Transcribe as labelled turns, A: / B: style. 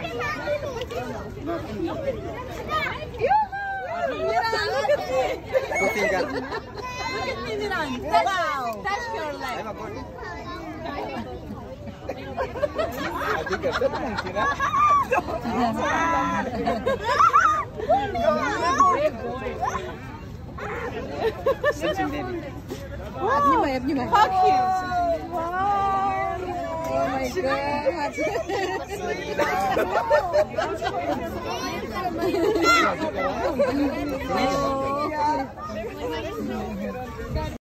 A: Miran, look at me. Look at me, Miran. Wow. Touch your leg.
B: Обнимай, обнимай.
A: Hug him.
B: О май гад.